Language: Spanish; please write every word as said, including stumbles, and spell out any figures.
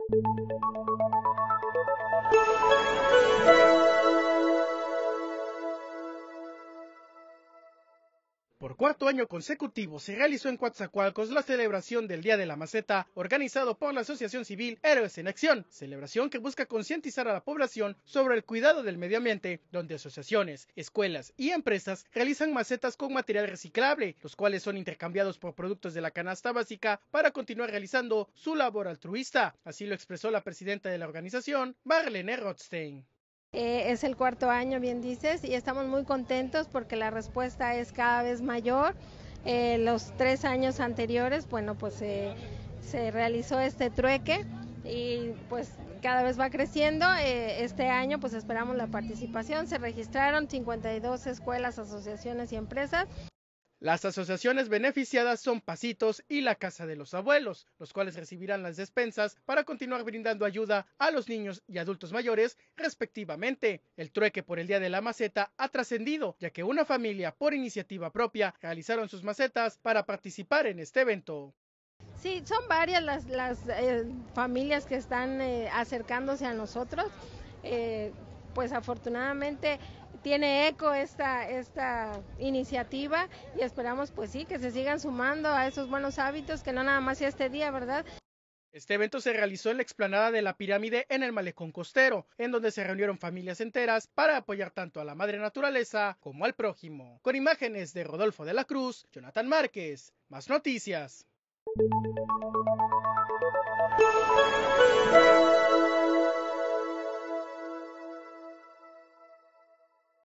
Por cuarto año consecutivo se realizó en Coatzacoalcos la celebración del Día de la Maceta, organizado por la Asociación Civil Héroes en Acción, celebración que busca concientizar a la población sobre el cuidado del medio ambiente, donde asociaciones, escuelas y empresas realizan macetas con material reciclable, los cuales son intercambiados por productos de la canasta básica para continuar realizando su labor altruista. Así lo expresó la presidenta de la organización, Marlene Rothstein. Eh, es el cuarto año, bien dices, y estamos muy contentos porque la respuesta es cada vez mayor. Eh, los tres años anteriores, bueno, pues eh, se realizó este trueque y pues cada vez va creciendo. Eh, este año pues esperamos la participación. Se registraron cincuenta y dos escuelas, asociaciones y empresas. Las asociaciones beneficiadas son Pasitos y la Casa de los Abuelos, los cuales recibirán las despensas para continuar brindando ayuda a los niños y adultos mayores, respectivamente. El trueque por el Día de la Maceta ha trascendido, ya que una familia, por iniciativa propia, realizaron sus macetas para participar en este evento. Sí, son varias las, las eh, familias que están eh, acercándose a nosotros. Eh, pues afortunadamente tiene eco esta, esta iniciativa y esperamos pues sí que se sigan sumando a esos buenos hábitos, que no nada más sea este día, ¿verdad? Este evento se realizó en la explanada de la pirámide en el malecón costero, en donde se reunieron familias enteras para apoyar tanto a la madre naturaleza como al prójimo. Con imágenes de Rodolfo de la Cruz, Jonathan Márquez, Más Noticias.